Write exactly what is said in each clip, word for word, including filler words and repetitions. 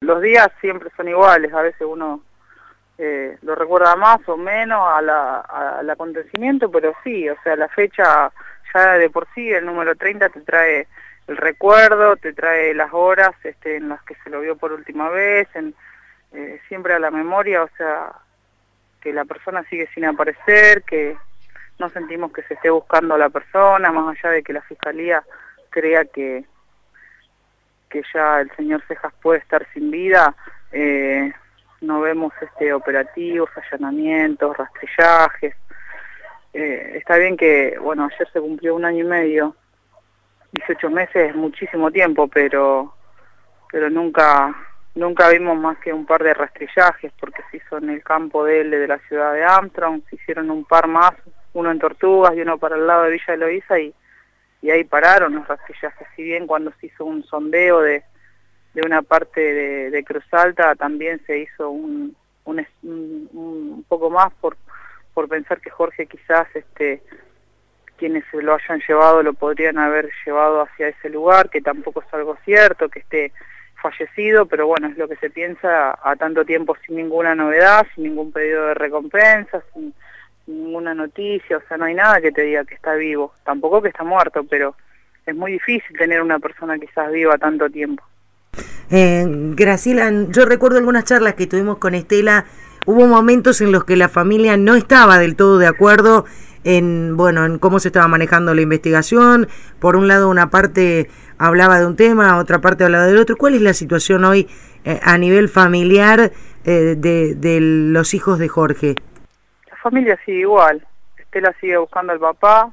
Los días siempre son iguales, a veces uno eh, lo recuerda más o menos a la, a, al acontecimiento, pero sí, o sea, la fecha ya de por sí, el número treinta te trae el recuerdo, te trae las horas este, en las que se lo vio por última vez, en, eh, siempre a la memoria, o sea, que la persona sigue sin aparecer, que no sentimos que se esté buscando a la persona, más allá de que la Fiscalía crea que que ya el señor Cejas puede estar sin vida, eh, no vemos este operativos, allanamientos, rastrillajes. Eh, está bien que, bueno, ayer se cumplió un año y medio, dieciocho meses es muchísimo tiempo, pero pero nunca nunca vimos más que un par de rastrillajes, porque se hizo en el campo de él de la ciudad de Armstrong, se hicieron un par más, uno en Tortugas y uno para el lado de Villa Eloísa, y y ahí pararon los rastrillajes. Si bien cuando se hizo un sondeo de, de una parte de, de Cruz Alta también se hizo un, un, un, un poco más por, por pensar que Jorge quizás este, quienes se lo hayan llevado lo podrían haber llevado hacia ese lugar, que tampoco es algo cierto, que esté fallecido, pero bueno, es lo que se piensa a tanto tiempo sin ninguna novedad, sin ningún pedido de recompensa, sin ninguna noticia, o sea, no hay nada que te diga que está vivo, tampoco que está muerto, pero es muy difícil tener una persona quizás viva tanto tiempo. Eh, Graciela, yo recuerdo algunas charlas que tuvimos con Estela, hubo momentos en los que la familia no estaba del todo de acuerdo en, bueno, en cómo se estaba manejando la investigación. Por un lado una parte hablaba de un tema, otra parte hablaba del otro. ¿Cuál es la situación hoy eh, a nivel familiar eh, de, de los hijos de Jorge? La familia sigue igual, Estela sigue buscando al papá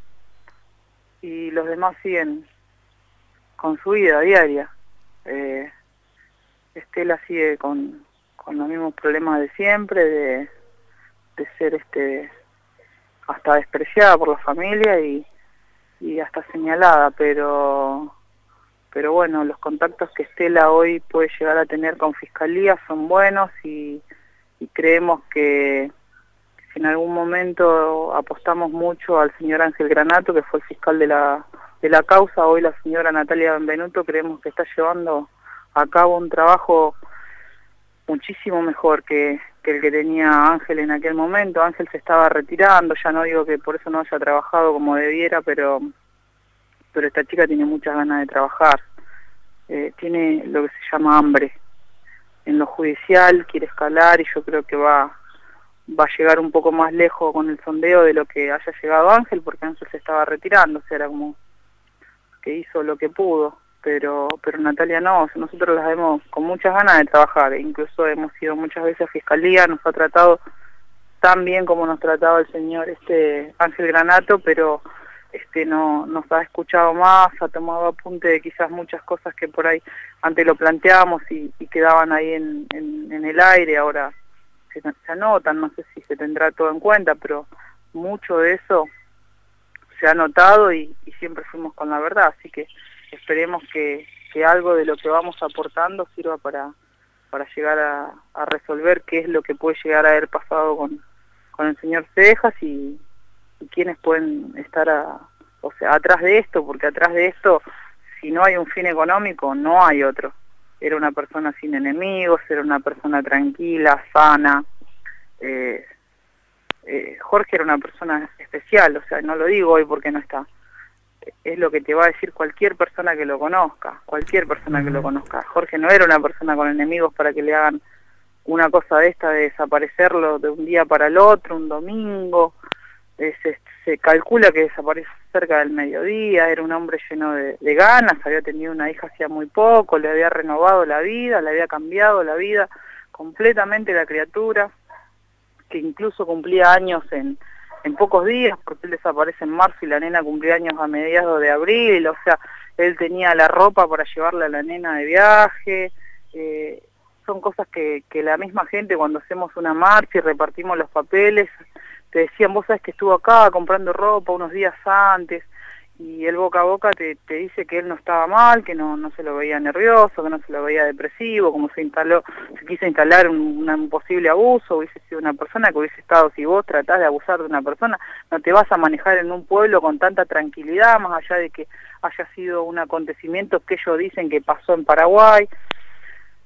y los demás siguen con su vida diaria. Eh, Estela sigue con, con los mismos problemas de siempre, de, de ser este hasta despreciada por la familia y, y hasta señalada, pero pero bueno, los contactos que Estela hoy puede llegar a tener con Fiscalía son buenos y, y creemos que si en algún momento apostamos mucho al señor Ángel Granato, que fue el fiscal de la, de la causa, hoy la señora Natalia Benvenuto, creemos que está llevando a cabo un trabajo muchísimo mejor que, que el que tenía Ángel en aquel momento. Ángel se estaba retirando, ya no digo que por eso no haya trabajado como debiera, pero, pero esta chica tiene muchas ganas de trabajar, eh, tiene lo que se llama hambre. En lo judicial quiere escalar y yo creo que va... va a llegar un poco más lejos con el sondeo de lo que haya llegado Ángel, porque Ángel se estaba retirando, o sea, era como que hizo lo que pudo, pero pero Natalia no, nosotros las vemos con muchas ganas de trabajar, e incluso hemos ido muchas veces a Fiscalía, nos ha tratado tan bien como nos trataba el señor este Ángel Granato, pero este no nos ha escuchado más, ha tomado apunte de quizás muchas cosas que por ahí antes lo planteábamos y, y quedaban ahí en, en, en el aire, ahora se, se anotan, no sé si se tendrá todo en cuenta, pero mucho de eso se ha notado y, y siempre fuimos con la verdad, así que esperemos que, que algo de lo que vamos aportando sirva para, para llegar a, a resolver qué es lo que puede llegar a haber pasado con, con el señor Cejas y, y quiénes pueden estar a, o sea, atrás de esto, porque atrás de esto, si no hay un fin económico, no hay otro. Era una persona sin enemigos, era una persona tranquila, sana. Eh, eh, Jorge era una persona especial, o sea, no lo digo hoy porque no está. Es lo que te va a decir cualquier persona que lo conozca, cualquier persona que lo conozca. Jorge no era una persona con enemigos para que le hagan una cosa de esta, de desaparecerlo de un día para el otro, un domingo. Eh, se, se calcula que desaparece cerca del mediodía, era un hombre lleno de, de ganas, había tenido una hija hacía muy poco, le había renovado la vida, le había cambiado la vida completamente la criatura, que incluso cumplía años en, en pocos días, porque él desaparece en marzo y la nena cumplía años a mediados de abril, o sea, él tenía la ropa para llevarle a la nena de viaje. Eh, son cosas que, que la misma gente cuando hacemos una marcha y repartimos los papeles, te decían, vos sabés que estuvo acá comprando ropa unos días antes, y él boca a boca te, te dice que él no estaba mal, que no, no se lo veía nervioso, que no se lo veía depresivo, como se instaló, se quiso instalar un, un posible abuso, hubiese sido una persona que hubiese estado, si vos tratás de abusar de una persona, no te vas a manejar en un pueblo con tanta tranquilidad, más allá de que haya sido un acontecimiento que ellos dicen que pasó en Paraguay.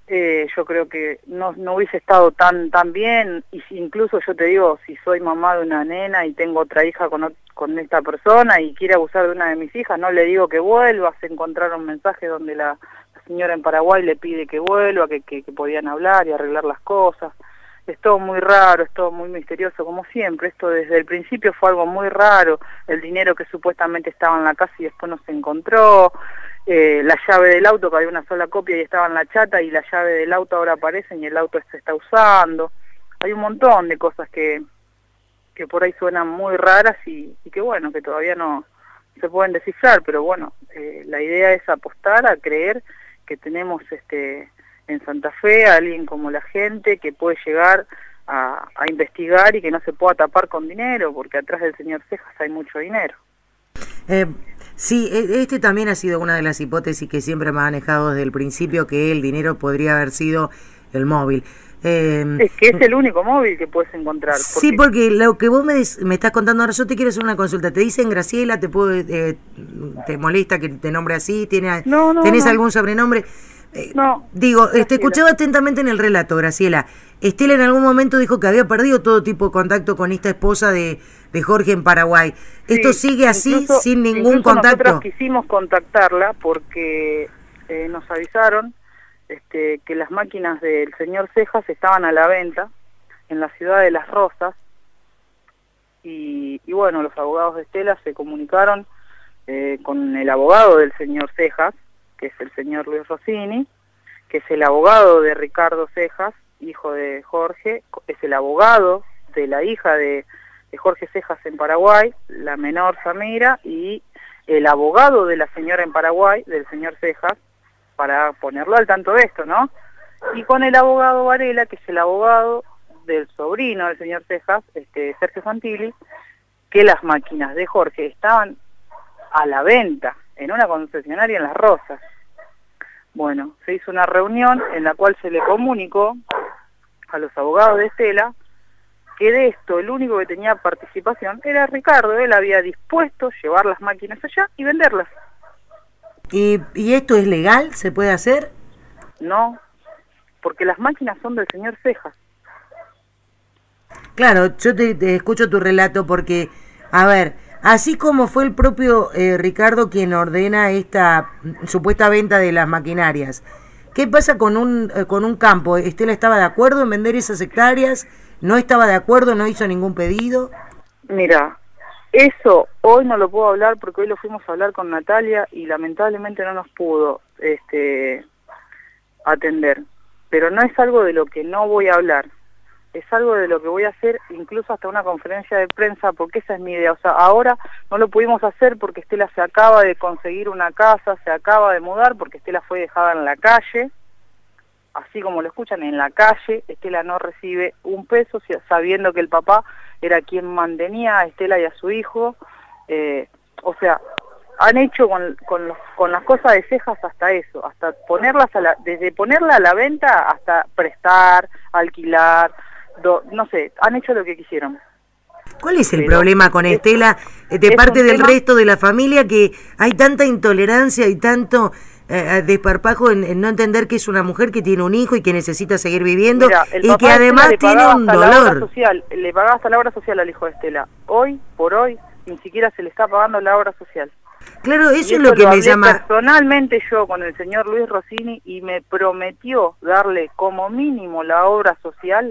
Eh, yo creo que no, no hubiese estado tan tan bien, y si, incluso yo te digo, si soy mamá de una nena y tengo otra hija con, con esta persona y quiere abusar de una de mis hijas, no le digo que vuelva. Se encontraron mensajes donde la, la señora en Paraguay le pide que vuelva, que, que, que podían hablar y arreglar las cosas. Es todo muy raro, es todo muy misterioso, como siempre. Esto desde el principio fue algo muy raro. El dinero que supuestamente estaba en la casa y después no se encontró. Eh, la llave del auto, que había una sola copia y estaba en la chata, y la llave del auto ahora aparecen y el auto se está usando. Hay un montón de cosas que, que por ahí suenan muy raras y, y que bueno, que todavía no se pueden descifrar, pero bueno, eh, la idea es apostar a creer que tenemos este en Santa Fe a alguien como la gente que puede llegar a, a investigar y que no se pueda tapar con dinero, porque atrás del señor Cejas hay mucho dinero. Eh, sí, este también ha sido una de las hipótesis que siempre me ha manejado desde el principio, que el dinero podría haber sido el móvil. Eh, es que es el único móvil que puedes encontrar. Porque... Sí, porque lo que vos me, me estás contando ahora, yo te quiero hacer una consulta. Te dicen Graciela, te puedo, eh, te molesta que te nombre así, ¿Tiene, no, no, ¿tenés no. algún sobrenombre? Eh, no. Digo, te este, escuchaba atentamente en el relato, Graciela. Estela en algún momento dijo que había perdido todo tipo de contacto con esta esposa de, de Jorge en Paraguay. ¿Esto sí, sigue así, incluso, sin ningún contacto? Nosotros quisimos contactarla porque eh, nos avisaron este, que las máquinas del señor Cejas estaban a la venta en la ciudad de Las Rosas, y, y bueno, los abogados de Estela se comunicaron eh, con el abogado del señor Cejas, que es el señor Luis Rossini, que es el abogado de Ricardo Cejas, hijo de Jorge, es el abogado de la hija de, de Jorge Cejas en Paraguay, la menor Samira, y el abogado de la señora en Paraguay, del señor Cejas, para ponerlo al tanto de esto, ¿no? Y con el abogado Varela, que es el abogado del sobrino del señor Cejas, este, Sergio Santilli, que las máquinas de Jorge estaban a la venta en una concesionaria en Las Rosas. Bueno, se hizo una reunión en la cual se le comunicó a los abogados de Estela que de esto el único que tenía participación era Ricardo. Él había dispuesto llevar las máquinas allá y venderlas. ¿Y, y esto es legal? ¿Se puede hacer? No, porque las máquinas son del señor Cejas. Claro, yo te, te escucho tu relato porque, a ver, así como fue el propio eh, Ricardo quien ordena esta supuesta venta de las maquinarias, ¿qué pasa con un eh, con un campo? ¿Estela estaba de acuerdo en vender esas hectáreas? ¿No estaba de acuerdo? ¿No hizo ningún pedido? Mira, eso hoy no lo puedo hablar porque hoy lo fuimos a hablar con Natalia y lamentablemente no nos pudo este, atender. Pero no es algo de lo que no voy a hablar. Es algo de lo que voy a hacer, incluso hasta una conferencia de prensa, porque esa es mi idea. O sea, ahora no lo pudimos hacer porque Estela se acaba de conseguir una casa, se acaba de mudar, porque Estela fue dejada en la calle, así como lo escuchan, en la calle. Estela no recibe un peso, sabiendo que el papá era quien mantenía a Estela y a su hijo. Eh, o sea, han hecho con, con, los, con las cosas de Cejas hasta eso, hasta ponerlas a la, desde ponerla a la venta hasta prestar, alquilar, do, no sé, han hecho lo que quisieron. ¿Cuál es el Pero problema con Estela de parte del tema, resto de la familia, que hay tanta intolerancia y tanto eh, desparpajo en, en no entender que es una mujer que tiene un hijo y que necesita seguir viviendo? Mira, y que además tiene un dolor? Social, le pagaba hasta la obra social al hijo de Estela. Hoy, por hoy, ni siquiera se le está pagando la obra social. Claro, eso, eso es lo que lo me llama... personalmente yo con el señor Luis Rossini, y me prometió darle como mínimo la obra social,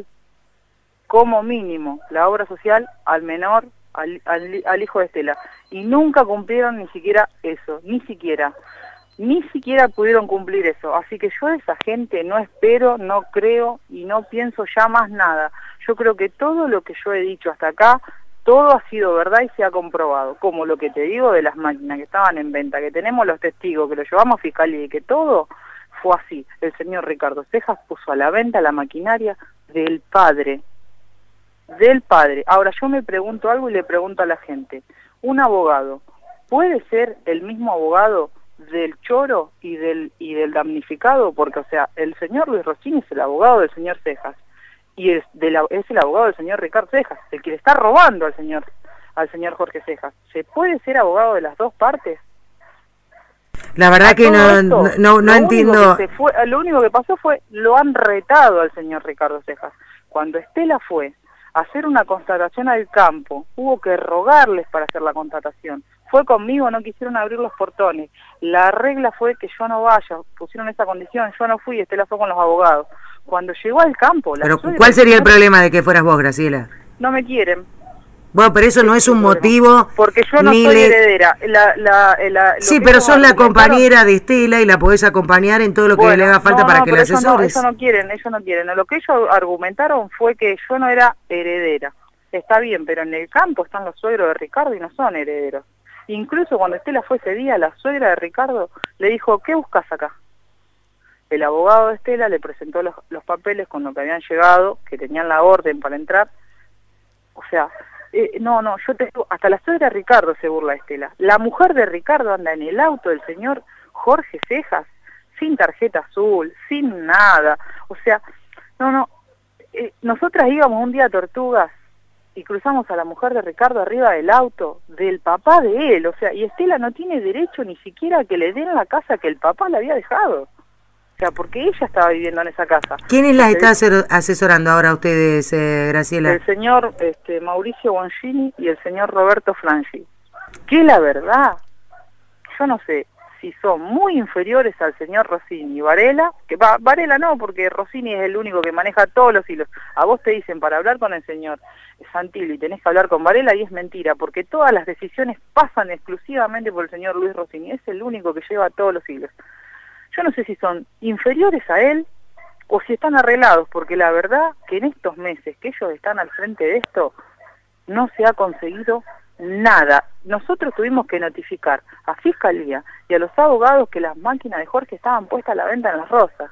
como mínimo la obra social al menor, al, al, al hijo de Estela. Y nunca cumplieron ni siquiera eso, ni siquiera. Ni siquiera pudieron cumplir eso. Así que yo de esa gente no espero, no creo y no pienso ya más nada. Yo creo que todo lo que yo he dicho hasta acá, todo ha sido verdad y se ha comprobado, como lo que te digo de las máquinas que estaban en venta, que tenemos los testigos, que lo llevamos a fiscalía y que todo fue así. El señor Ricardo Cejas puso a la venta la maquinaria del padre, del padre. Ahora yo me pregunto algo y le pregunto a la gente, ¿un abogado puede ser el mismo abogado del choro y del, y del damnificado? Porque, o sea, el señor Luis Rossini es el abogado del señor Cejas, y es, de la, es el abogado del señor Ricardo Cejas, el que le está robando al señor al señor Jorge Cejas. ¿Se puede ser abogado de las dos partes? La verdad A que todo no, esto, no, no, no lo entiendo. único que se fue, lo único que pasó fue, lo han retado al señor Ricardo Cejas. Cuando Estela fue a hacer una constatación al campo, hubo que rogarles para hacer la constatación. Fue conmigo, no quisieron abrir los portones. La regla fue que yo no vaya, pusieron esa condición, yo no fui, Estela fue con los abogados. Cuando llegó al campo... La Pero suegra ¿cuál sería el señor, problema de que fueras vos, Graciela? no me quieren. Bueno, pero eso no es un motivo. Porque yo no ni soy le... heredera. La, la, la, lo sí, que pero ellos sos la argumentaron- compañera de Estela y la podés acompañar en todo lo que Bueno, le haga falta no, para no, que pero la ellos no, asesores. ellos no quieren, ellos no quieren. Lo que ellos argumentaron fue que yo no era heredera. Está bien, pero en el campo están los suegros de Ricardo y no son herederos. Incluso cuando Estela fue ese día, la suegra de Ricardo le dijo, ¿qué buscas acá? El abogado de Estela le presentó los, los papeles con lo que habían llegado, que tenían la orden para entrar. O sea, eh, no, no, yo te hasta la suegra de Ricardo se burla de Estela. La mujer de Ricardo anda en el auto del señor Jorge Cejas, sin tarjeta azul, sin nada. O sea, no, no, eh, nosotras íbamos un día a Tortugas y cruzamos a la mujer de Ricardo arriba del auto del papá de él, o sea, y Estela no tiene derecho ni siquiera a que le den la casa que el papá le había dejado. O sea, porque ella estaba viviendo en esa casa. ¿Quiénes las El- está aser- asesorando ahora a ustedes, eh, Graciela? El señor este, Mauricio Bongini y el señor Roberto Frangi. Que la verdad, yo no sé si son muy inferiores al señor Rossini y Varela, que va, Varela no, porque Rossini es el único que maneja todos los hilos. A vos te dicen para hablar con el señor Santilli tenés que hablar con Varela y es mentira, porque todas las decisiones pasan exclusivamente por el señor Luis Rossini, es el único que lleva todos los hilos. Yo no sé si son inferiores a él o si están arreglados, porque la verdad que en estos meses que ellos están al frente de esto, no se ha conseguido nada. Nosotros tuvimos que notificar a Fiscalía y a los abogados que las máquinas de Jorge estaban puestas a la venta en Las Rosas.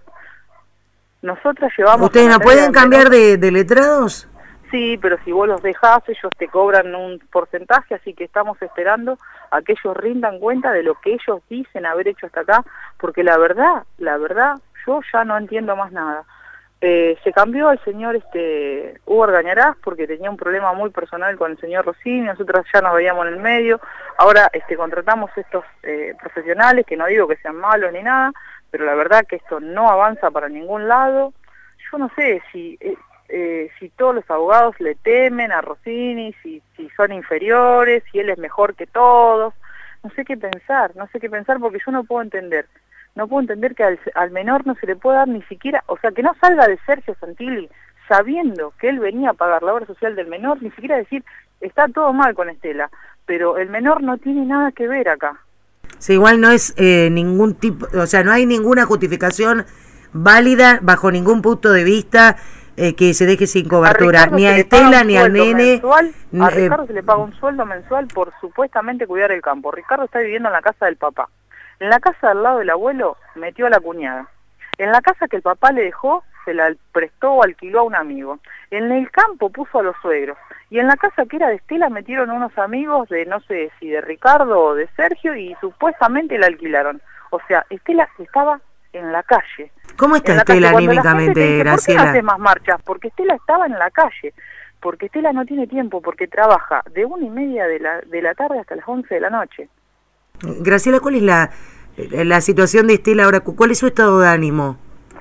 Nosotras llevamos... ¿Ustedes a no Natalia pueden cambiar Menor- de, de letrados? Sí, pero si vos los dejás, ellos te cobran un porcentaje, así que estamos esperando a que ellos rindan cuenta de lo que ellos dicen haber hecho hasta acá, porque la verdad, la verdad, yo ya no entiendo más nada. Eh, se cambió al señor este Hugo Argañarás porque tenía un problema muy personal con el señor Rossini, nosotros ya nos veíamos en el medio, ahora este contratamos estos eh, profesionales, que no digo que sean malos ni nada, pero la verdad que esto no avanza para ningún lado. Yo no sé si... Eh, Eh, si todos los abogados le temen a Rossini, si, si son inferiores, si él es mejor que todos, no sé qué pensar, no sé qué pensar porque yo no puedo entender, no puedo entender que al, al menor no se le pueda dar ni siquiera, o sea, que no salga de Sergio Santilli sabiendo que él venía a pagar la obra social del menor, ni siquiera decir, está todo mal con Estela, pero el menor no tiene nada que ver acá. Sí, igual no es eh, ningún tipo, o sea, no hay ninguna justificación válida bajo ningún punto de vista eh, que se deje sin cobertura, A ni a se le paga Estela un ni al sueldo nene. mensual, a eh, Ricardo se le paga un sueldo mensual por supuestamente cuidar el campo. Ricardo está viviendo en la casa del papá. En la casa al lado del abuelo metió a la cuñada. En la casa que el papá le dejó se la prestó o alquiló a un amigo. En el campo puso a los suegros. Y en la casa que era de Estela metieron unos amigos de no sé si de Ricardo o de Sergio y supuestamente la alquilaron. O sea, Estela estaba en la calle. ¿Cómo está En la Estela calle. Cuando la gente anímicamente, te dice, ¿por qué no Graciela? haces más marchas? Porque Estela estaba en la calle, porque Estela no tiene tiempo, porque trabaja de una y media de la, de la tarde hasta las once de la noche. Graciela, ¿cuál es la, la situación de Estela ahora? ¿Cuál es su estado de ánimo?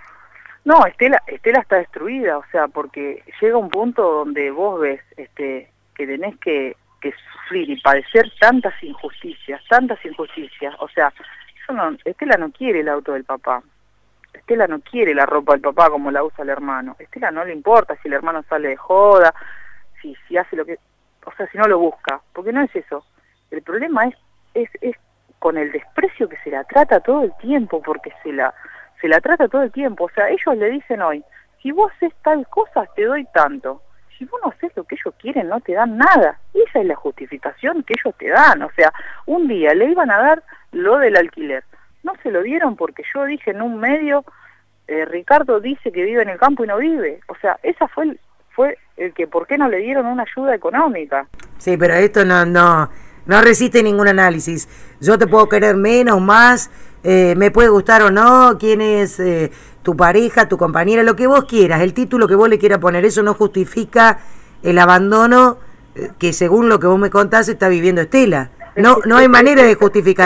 No, Estela, Estela está destruida, o sea, porque llega un punto donde vos ves este, que tenés que, que sufrir y padecer tantas injusticias, tantas injusticias, o sea, yo no, Estela no quiere el auto del papá. Estela no quiere la ropa del papá como la usa el hermano. Estela no le importa si el hermano sale de joda, si, si hace lo que... O sea, si no lo busca. Porque no es eso. El problema es, es, es con el desprecio que se la trata todo el tiempo, porque se la, se la trata todo el tiempo. O sea, ellos le dicen hoy, si vos haces tal cosa, te doy tanto. Si vos no haces lo que ellos quieren, no te dan nada. Esa es la justificación que ellos te dan. O sea, un día le iban a dar lo del alquiler. No se lo dieron porque yo dije en un medio, eh, Ricardo dice que vive en el campo y no vive. O sea, esa fue el, fue el que por qué no le dieron una ayuda económica. Sí, pero esto no no no resiste ningún análisis. Yo te puedo querer menos, más, eh, me puede gustar o no, quién es eh, tu pareja, tu compañera, lo que vos quieras, el título que vos le quieras poner, eso no justifica el abandono eh, que según lo que vos me contás está viviendo Estela. No, no hay manera de justificar.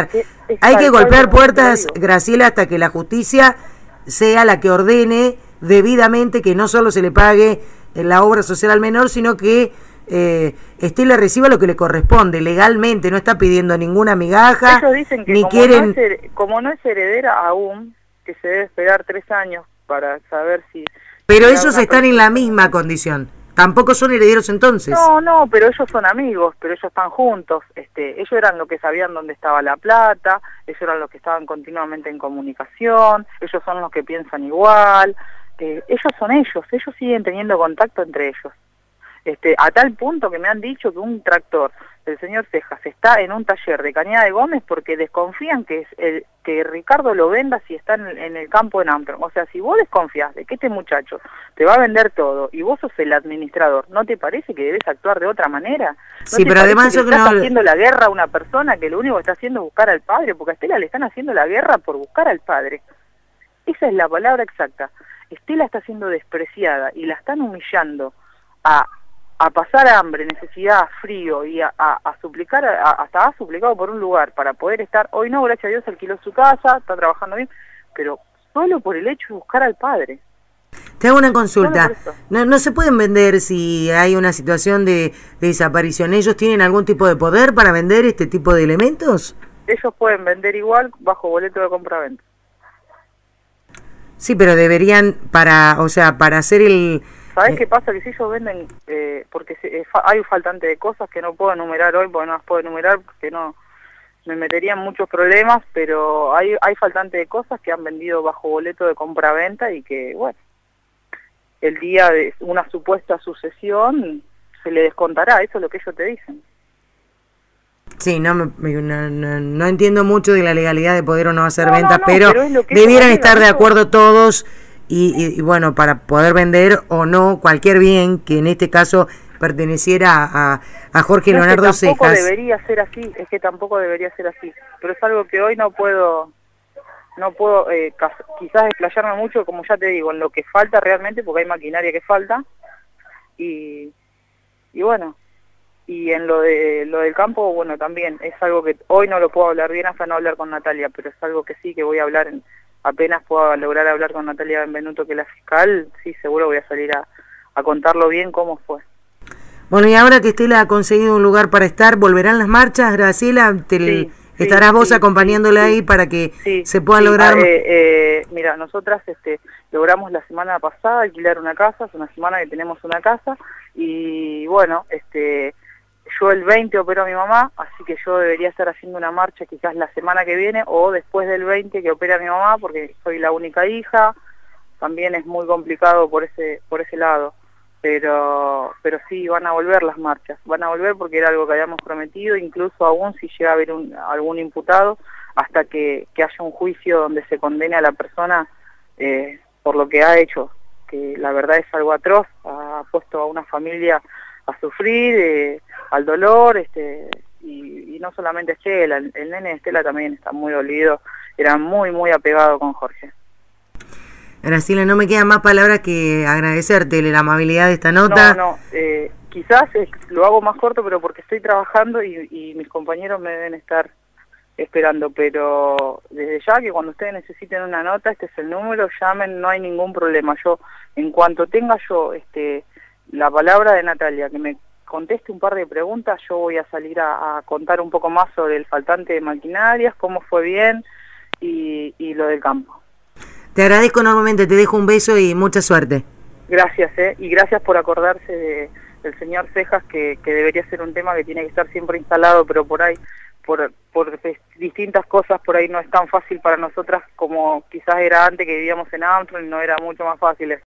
Es Hay que tal cual golpear como te lo puertas, digo. Graciela, hasta que la justicia sea la que ordene debidamente que no solo se le pague la obra social al menor, sino que eh, Estela reciba lo que le corresponde legalmente. No está pidiendo ninguna migaja, Ellos dicen que ni como, quieren... no es, her- como no es heredera aún, que se debe esperar tres años para saber si... Pero si da ellos una están en la prescripción o misma no. condición. Tampoco son herederos entonces. No, no, pero ellos son amigos, pero ellos están juntos. Este, ellos eran los que sabían dónde estaba la plata, ellos eran los que estaban continuamente en comunicación, ellos son los que piensan igual. Eh, ellos son ellos, ellos siguen teniendo contacto entre ellos. Este, a tal punto que me han dicho que un tractor del señor Cejas está en un taller de Cañada de Gómez porque desconfían que es el, que Ricardo lo venda si está en el, en el campo de Armstrong. O sea, si vos desconfías de que este muchacho te va a vender todo y vos sos el administrador, ¿no te parece que debes actuar de otra manera? ¿No Sí, te pero parece además que yo que estás no... haciendo la guerra a una persona que lo único que está haciendo es buscar al padre? Porque a Estela le están haciendo la guerra por buscar al padre. Esa es la palabra exacta. Estela está siendo despreciada y la están humillando a a pasar hambre, necesidad, frío y a, a, a suplicar, a, hasta ha suplicado por un lugar para poder estar, hoy no, gracias a Dios alquiló su casa, está trabajando bien, pero solo por el hecho de buscar al padre. Te hago una consulta. Solo por eso. No, no se pueden vender si hay una situación de, de desaparición. ¿Ellos tienen algún tipo de poder para vender este tipo de elementos? Ellos pueden vender igual bajo boleto de compra-venta. Sí, pero deberían para, o sea, para hacer el... ¿Sabés eh, qué pasa? Que si ellos venden, eh, porque se, eh, fa, hay un faltante de cosas que no puedo enumerar hoy, porque no las puedo enumerar, porque no me metería en muchos problemas, pero hay, hay faltante de cosas que han vendido bajo boleto de compra-venta y que, bueno, el día de una supuesta sucesión se le descontará, eso es lo que ellos te dicen. Sí, no, me- no, no, no entiendo mucho de la legalidad de poder o no hacer No, no, ventas, no, pero, pero es lo que debieran ellos estar de alegan, acuerdo todos y, y, y bueno, para poder vender o no cualquier bien que en este caso perteneciera a, a Jorge No, es que Leonardo tampoco Cejas. debería ser así, es que tampoco debería ser así, pero es algo que hoy no puedo, no puedo eh, cas- quizás explayarme mucho, como ya te digo, en lo que falta realmente, porque hay maquinaria que falta, y, y bueno, y en lo de lo del campo, bueno, también es algo que hoy no lo puedo hablar bien hasta no hablar con Natalia, pero es algo que sí que voy a hablar, en, apenas pueda lograr hablar con Natalia Benvenuto, que es la fiscal, sí, seguro voy a salir a, a contarlo bien cómo fue. Bueno, y ahora que Estela ha conseguido un lugar para estar, ¿volverán las marchas, Graciela? Te, Sí, sí, ¿Estarás vos sí, acompañándola sí, ahí para que sí, se pueda sí. lograr? Ah, eh, eh, mira, nosotras este, logramos la semana pasada alquilar una casa, hace una semana que tenemos una casa, y bueno, este, yo el veinte opero a mi mamá, así que yo debería estar haciendo una marcha quizás la semana que viene, o después del veinte que opera mi mamá, porque soy la única hija, también es muy complicado por ese, por ese lado. Pero pero sí, van a volver las marchas, van a volver porque era algo que habíamos prometido, incluso aún si llega a haber un, algún imputado, hasta que, que haya un juicio donde se condene a la persona eh, por lo que ha hecho, que la verdad es algo atroz, ha puesto a una familia a sufrir, eh, al dolor, este y, y no solamente Estela, el, el nene de Estela también está muy dolido, era muy muy apegado con Jorge. Graciela, no me quedan más palabras que agradecerte la amabilidad de esta nota. No, no, eh, quizás eh, lo hago más corto, pero porque estoy trabajando y, y mis compañeros me deben estar esperando, pero desde ya que cuando ustedes necesiten una nota, este es el número, llamen, no hay ningún problema. Yo, en cuanto tenga yo este la palabra de Natalia, que me conteste un par de preguntas, yo voy a salir a, a contar un poco más sobre el faltante de maquinarias, cómo fue bien y, y lo del campo. Te agradezco enormemente, te dejo un beso y mucha suerte. Gracias, eh, y gracias por acordarse de, del señor Cejas, que, que debería ser un tema que tiene que estar siempre instalado, pero por ahí, por, por distintas cosas, por ahí no es tan fácil para nosotras como quizás era antes que vivíamos en Armstrong, no era mucho más fácil.